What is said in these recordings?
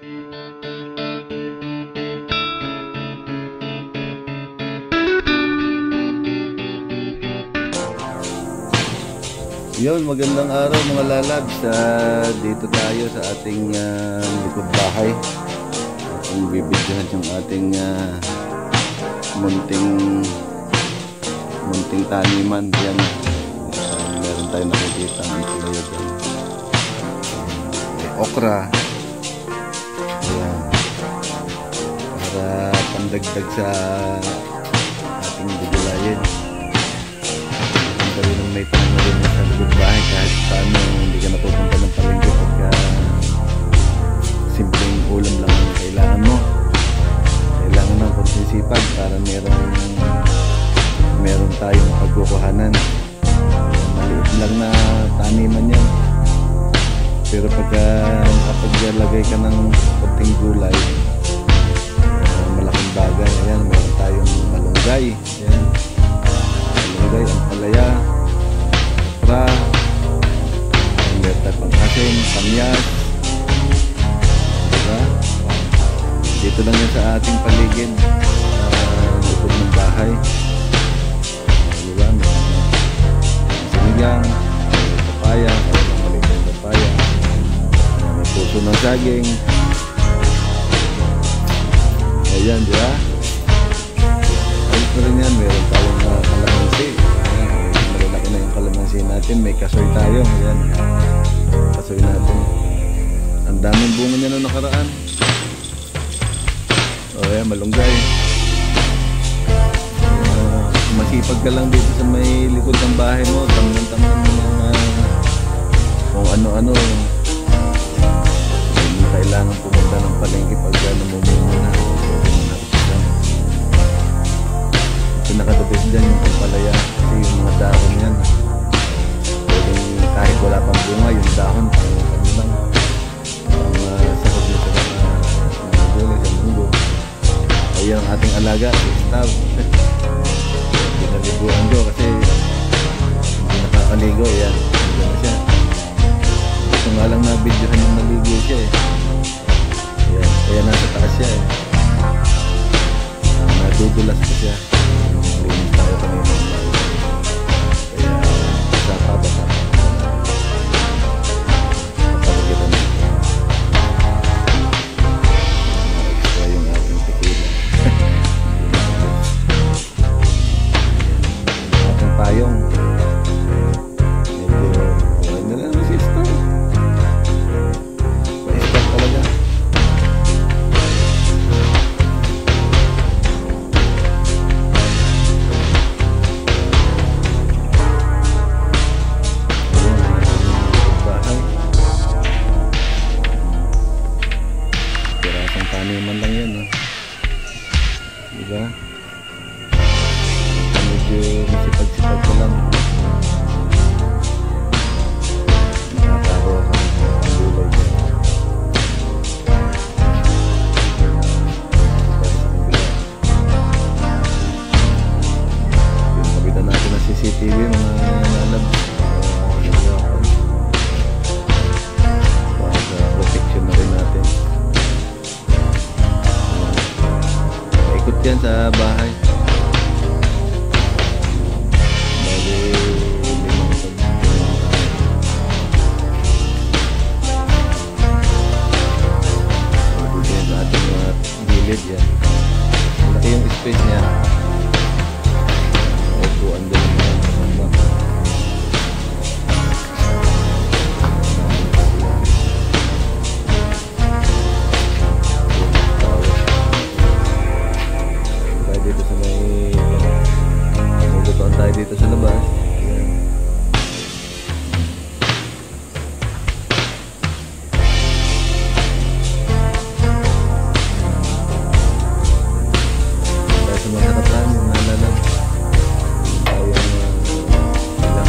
Yun, magandang araw mga lalabs. Dito tayo sa ating likod bahay. Ating bibidyohan yung ating munting taniman. Yan, meron tayo nakikita ang palayo dyan. May okra. Ayan, para pandagdag sa ating bigulayin. May tanong rin sa likod bahay kahit paano hindi ka napupunta ng palengke pagka simpleng ulam lang ang kailangan mo. Kailangan ng konsinsipag para meron tayong pagkukuhanan. Maliit lang na taniman yan, pero pagka nakapaglagay ka ng konting gulay, malaking bagay. Ayan, meron tayong malunggay. Ayan, malunggay, ang palaya, meron tayo pang-asin, kamyas, diba? Dito lang yan sa ating paligid, likod ng bahay, diba? May sinigang, may papaya, may papaya, may puso ng saging. Ayan, diba? Ayos na rin yan, meron tayong kalamansi. Malalaki na yung kalamansi natin. May kasoy tayo. Ayan, kasoy natin. Ang daming bunga niya nung nakaraan. O ayan, malunggay. Masipag ka lang dito sa may likod ng bahay mo. Tamnan mo kung ano-ano. Hindi kailangan pumunta ng palengke pagka namumuna na. Pinakadabis dyan yung pampalaya kasi yung mga dahon yan, pwedeng kahit wala pang bunga, yung dahon pang lang sahod nyo sa mga gulay sa munggo. Ayan ang ating alaga, si Stab. Pinaliguan ko kasi hindi nakakaligo. Ayan, hindi na siya. Gusto nga lang na videohan yung naligo siya eh. Ayan, kaya nasa taas siya eh. Nadudulas pa siya. Linis tayo kanina. Kaya basa pa. Kapagkita na. Extra yung ating tequila. Ating payong. Medyo okay na lang ang system. Pa-stop talaga. Taniman lang yan, no? Diba? Medyo masipag-sipag ko lang. Nakakaroon ka ng gulay dyan. Yung kabitan natin ng CCTV, mga nalab. Para protection na rin natin. Ikot yan sa bahay. Bali, limang ikot. Dito yan sa ating mga gilid yan. Malaki yung space niya. Upuan din naman. Dito sa may lutuan tayo dito sa labas. Ayan. Dahil sa mga harapan yung nalalag tayong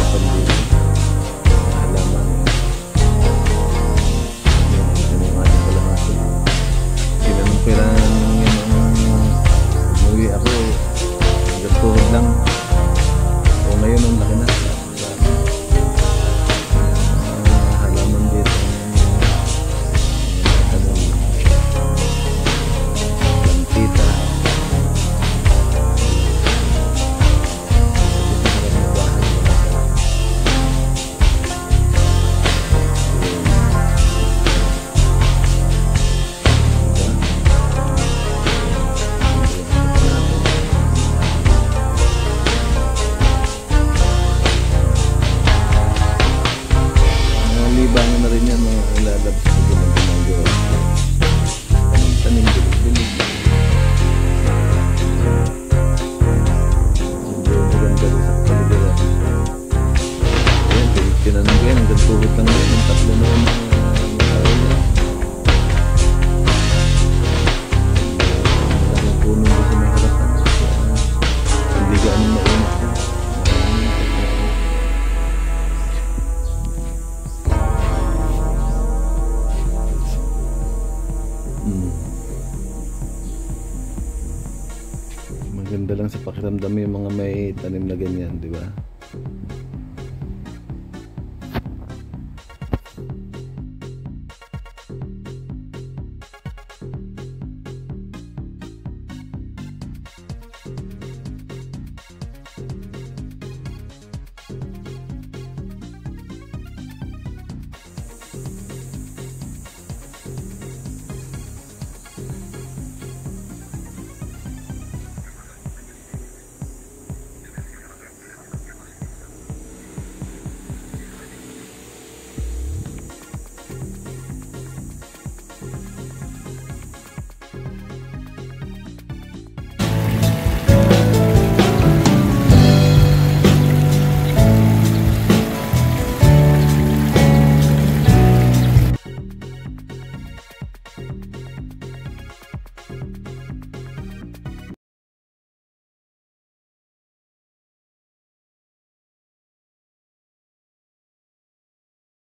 Maganda lang sa pakiramdam yung mga may tanim na ganyan, di ba?